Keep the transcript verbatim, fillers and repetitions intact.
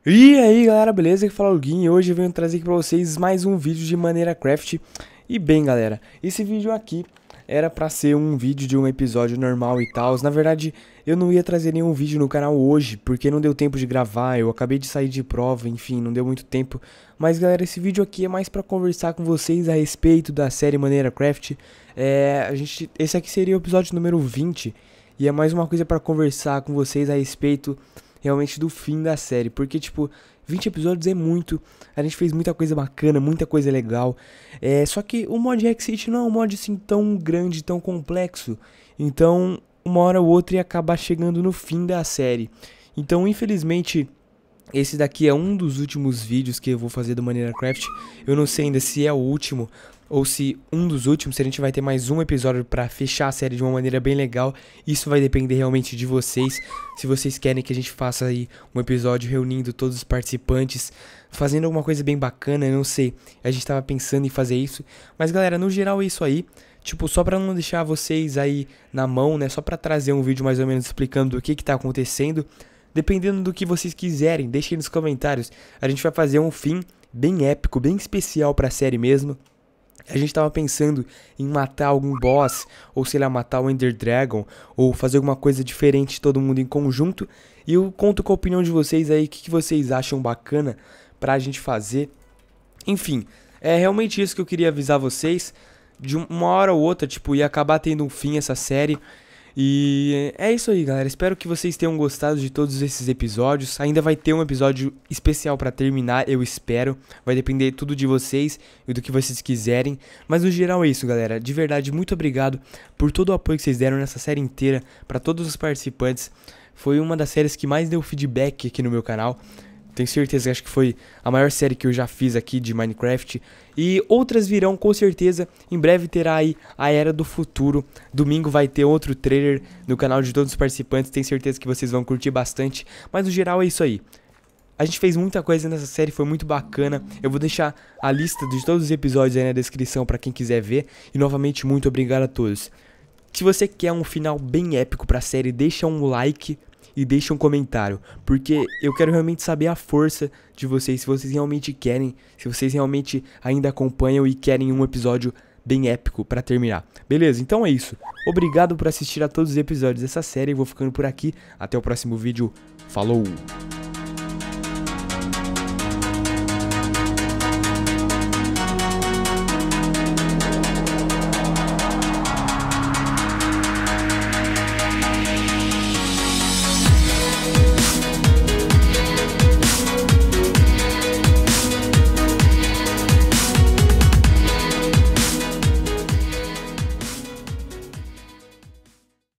E aí galera, beleza? Aqui fala o Guin e hoje eu venho trazer aqui pra vocês mais um vídeo de Maneira Craft. E bem galera, esse vídeo aqui era pra ser um vídeo de um episódio normal e tal. Na verdade eu não ia trazer nenhum vídeo no canal hoje, porque não deu tempo de gravar, eu acabei de sair de prova, enfim, não deu muito tempo. Mas galera, esse vídeo aqui é mais pra conversar com vocês a respeito da série Maneira Craft. É, a gente, esse aqui seria o episódio número vinte e é mais uma coisa pra conversar com vocês a respeito realmente do fim da série, porque tipo, vinte episódios é muito, a gente fez muita coisa bacana, muita coisa legal, é, só que o mod Hexit não é um mod assim tão grande, tão complexo, então uma hora ou outra ia acabar chegando no fim da série, então infelizmente esse daqui é um dos últimos vídeos que eu vou fazer do Maneira Craft. Eu não sei ainda se é o último ou se um dos últimos, se a gente vai ter mais um episódio pra fechar a série de uma maneira bem legal. Isso vai depender realmente de vocês. Se vocês querem que a gente faça aí um episódio reunindo todos os participantes, fazendo alguma coisa bem bacana, eu não sei. A gente tava pensando em fazer isso. Mas galera, no geral é isso aí. Tipo, só pra não deixar vocês aí na mão, né? Só pra trazer um vídeo mais ou menos explicando o que que tá acontecendo. Dependendo do que vocês quiserem, deixem nos comentários. A gente vai fazer um fim bem épico, bem especial pra série mesmo. A gente tava pensando em matar algum boss, ou sei lá, matar o Ender Dragon, ou fazer alguma coisa diferente todo mundo em conjunto. E eu conto com a opinião de vocês aí, o que, que vocês acham bacana pra gente fazer. Enfim, é realmente isso que eu queria avisar vocês. De uma hora ou outra, tipo, ia acabar tendo um fim essa série. E é isso aí, galera. Espero que vocês tenham gostado de todos esses episódios. Ainda vai ter um episódio especial pra terminar, eu espero. Vai depender tudo de vocês e do que vocês quiserem. Mas no geral é isso, galera. De verdade, muito obrigado por todo o apoio que vocês deram nessa série inteira, pra todos os participantes. Foi uma das séries que mais deu feedback aqui no meu canal. Tenho certeza que acho que foi a maior série que eu já fiz aqui de Minecraft. E outras virão com certeza. Em breve terá aí a Era do Futuro. Domingo vai ter outro trailer no canal de todos os participantes. Tenho certeza que vocês vão curtir bastante. Mas no geral é isso aí. A gente fez muita coisa nessa série, foi muito bacana. Eu vou deixar a lista de todos os episódios aí na descrição para quem quiser ver. E novamente muito obrigado a todos. Se você quer um final bem épico pra série, deixa um like e deixa um comentário, porque eu quero realmente saber a força de vocês, se vocês realmente querem, se vocês realmente ainda acompanham e querem um episódio bem épico pra terminar. Beleza? Então é isso. Obrigado por assistir a todos os episódios dessa série, eu vou ficando por aqui. Até o próximo vídeo. Falou!